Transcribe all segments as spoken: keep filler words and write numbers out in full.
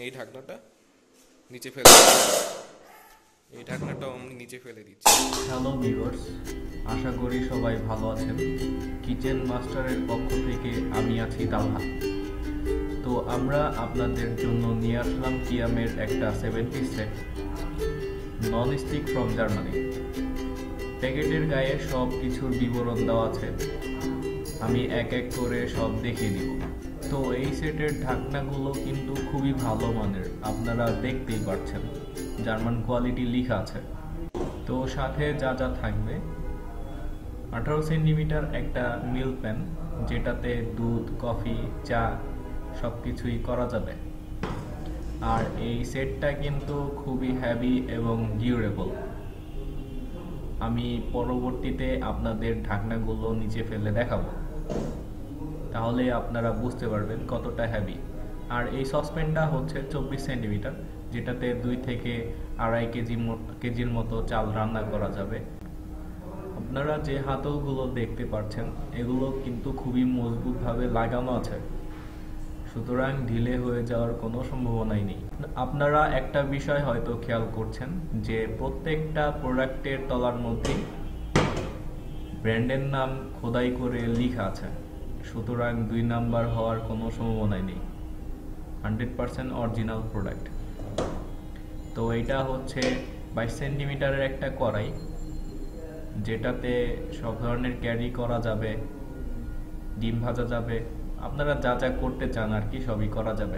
এই ঢাকনাটা নিচে ফেলে এই ঢাকনাটা আমি নিচে ফেলে দিচ্ছি। হ্যালো ভিউয়ার্স, আশা করি সবাই ভালো আছেন। কিচেন মাস্টারের পক্ষ থেকে আমি আছি তালহা। তো আমরা আপনাদের জন্য নিয়ে আসলাম কিয়ামের একটা seven piece set, non stick from Germany. প্যাকেটের গায়ে সব কিছুর বিবরণ দেওয়া আছে, আমি এক এক করে সব দেখিয়ে দিব। তো এই সেটের ঢাকনাগুলো কিন্তু খুবই ভালো মানের, আপনারা দেখতেই পাচ্ছেন জার্মান কোয়ালিটি লেখা আছে। তো সাথে যা যা থাকবে, আঠারো সেন্টিমিটার একটা মিল্ক প্যান, যেটাতে দুধ, কফি, চা সব কিছুই করা যাবে। আর এই সেটটা কিন্তু খুবই হেভি এবং ডিউরেবল। আমি পরবর্তীতে আপনাদের ঢাকনাগুলো নিচে ফেলে দেখাবো, তাহলে আপনারা বুঝতে পারবেন কতটা হেভি। আর এই সসপ্যানটা হচ্ছে চব্বিশ সেন্টিমিটার, যেটাতে দুই থেকে আড়াই কেজি কেজির মতো চাল রান্না করা যাবে। আপনারা যে হাতলগুলো দেখতে পাচ্ছেন, এগুলো কিন্তু খুবই মজবুতভাবে লাগানো আছে, সুতরাং ঢিলে হয়ে যাওয়ার কোনো সম্ভাবনাই নেই। আপনারা একটা বিষয় হয়তো খেয়াল করছেন যে প্রত্যেকটা প্রোডাক্টের তলার মধ্যে ব্র্যান্ডের নাম খোদাই করে লেখা আছে, সুতরাং দুই নাম্বার হওয়ার কোনো সম্ভাবনাই নেই। Hundred percent original product. তো এটা হচ্ছে বাইশ সেন্টিমিটারের একটা কড়াই, যেটাতে সব ধরনের ক্যারি করা যাবে, ডিম ভাজা যাবে, আপনারা যা যা করতে চান আর কি সবই করা যাবে।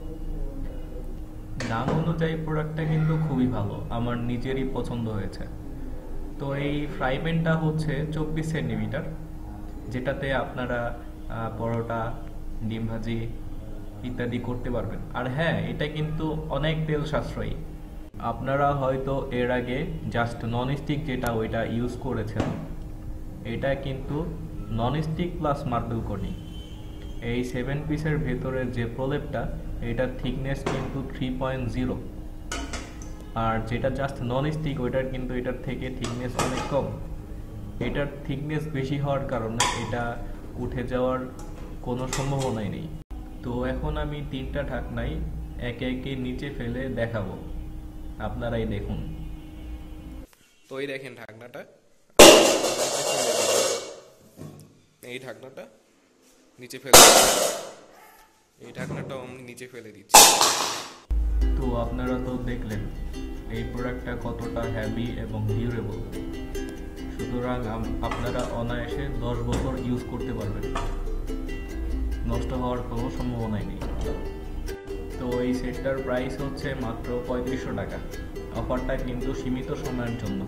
দাম অনুযায়ী প্রোডাক্টটা কিন্তু খুবই ভালো, আমার নিজেরই পছন্দ হয়েছে। তো এই ফ্রাই প্যানটা হচ্ছে চব্বিশ সেন্টিমিটার, যেটাতে আপনারা পরোটা, ডিম ভাজি ইত্যাদি করতে পারবেন। আর হ্যাঁ, এটা কিন্তু অনেক তেল সাশ্রয়ী। আপনারা হয়তো এর আগে জাস্ট নন স্টিক যেটা ওইটা ইউজ করেছেন, এটা কিন্তু non stick plus marble coating. এই সেভেন পিসের ভেতরের যে প্রলেপটা, এটার থিকনেস কিন্তু থ্রি পয়েন্ট জিরো। আর যেটা জাস্ট নন স্টিক, ওইটার কিন্তু এটার থেকে থিকনেস অনেক কম। এটার থিকনেস বেশি হওয়ার কারণে এটা উঠে যাওয়ার কোনো সম্ভাবনাই নেই। তো এখন আমি তিনটা ঢাকনাই একে একে নিচে ফেলে দেখাবো, আপনারাই দেখুন। তো এই দেখেন ঢাকনাটা, এই ঢাকনাটা নিচে ফেলে এই ঢাকনাটাও আমি নিচে ফেলে দিচ্ছি। তো আপনারা তো দেখলেন এই প্রোডাক্টটা কতটা হেভি এবং ডিউরেবল, সুতরাং আপনারা অনায়াসে দশ বছর ইউজ করতে পারবেন, নষ্ট হওয়ার কোনো সম্ভাবনাই নেই। তো এই সেটটার প্রাইস হচ্ছে মাত্র পঁয়ত্রিশশো টাকা। অফারটা কিন্তু সীমিত সময়ের জন্য।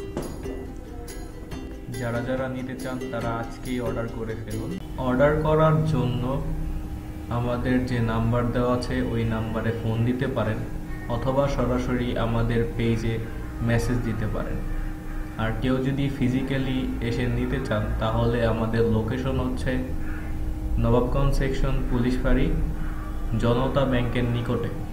যারা যারা নিতে চান তারা আজকেই অর্ডার করে ফেলুন। অর্ডার করার জন্য আমাদের যে নাম্বার দেওয়া আছে ওই নাম্বারে ফোন দিতে পারেন, অথবা সরাসরি আমাদের পেজে মেসেজ দিতে পারেন। আর কেউ যদি ফিজিক্যালি এসে নিতে চান, তাহলে আমাদের লোকেশন হচ্ছে নবাবগঞ্জ সেকশন, পুলিশ ফাঁড়ি, জনতা ব্যাংকের নিকটে।